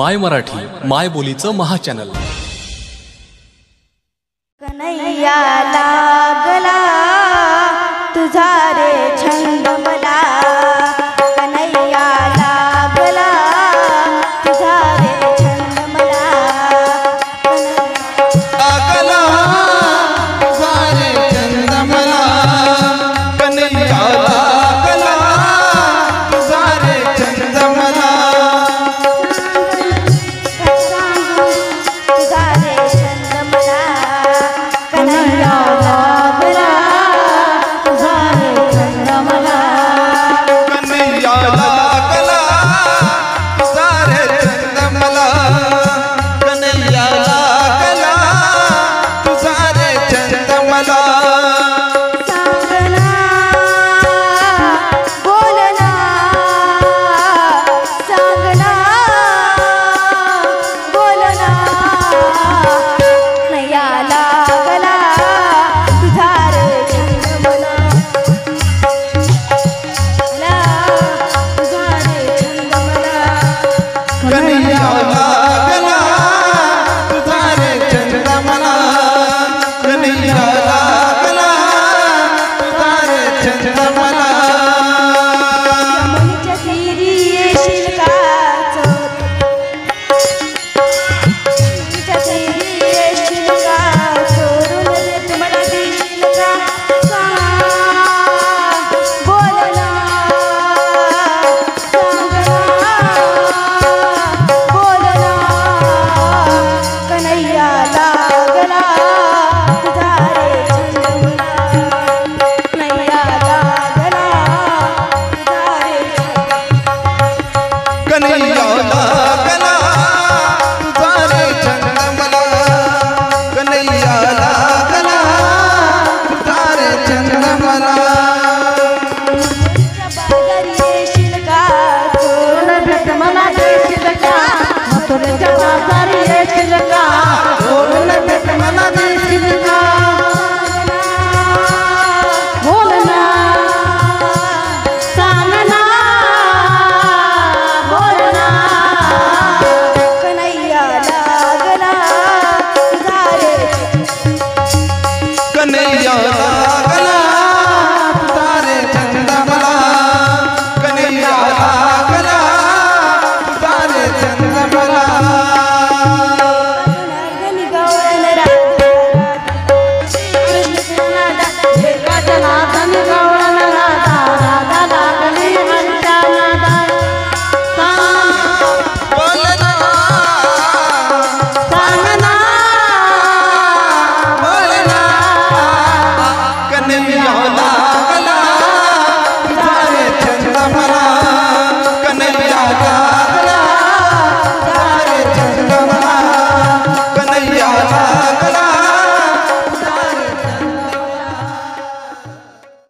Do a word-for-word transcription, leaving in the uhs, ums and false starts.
माय मराठी माय बोलीचं महाचॅनल। कन्हैया लागला तुझा रे छंद मला, कन्हैया लागला तुझा रे छंद मला, लागला तुझा रे छंद मला, कन्हैया लागला तुझा रे छंद मला, तुझा रे छंद मला, कन्हैया लागला तुझा रे छंद मला, कन्हैया लागला तुझा रे छंद मला, कन्हैया लागला तुझा रे छंद मला, सांगना बोलना सांगना बोलना, कन्हैया लागला तुझा रे छंद मला, मला तुझा रे छंद मला, कन्हैया लागला तुझा रे छंद मला, कन्हैया लागला तुझा रे छंद मला, यमुनेच्या तीरी येशील का चोर, यमुनेच्या तीरी येशील का चोरून रे तुम्हाला देशील का, सांग बोलना सांगना बोलना, कन्हैया लागला तुझा रे छंद मला, कन्हैया लागला तुझा रे छंद, कन्हैया लागला तुझा रे छंद मला, कन्हैया लागला तुझा रे छंद मला, बाजारी येशील का चोरून भेट मला देशील का, मथुरेच्या बाजारी येशील का चोरून भेट मला देशील का, बोलना सांगना बोलना, कन्हैया लागला तुझा रे कन्हैया लागला तुझा रे छंद मला, कन्हैया लागला तुझा रे छंद मला, अर्गणी गवळण राधा कृष्ण नादा एकाच्या नादाने गवळण राधा, राधा लागली हरीच्या नादा, सांग बोलना सांगना बोलना, कन्हैया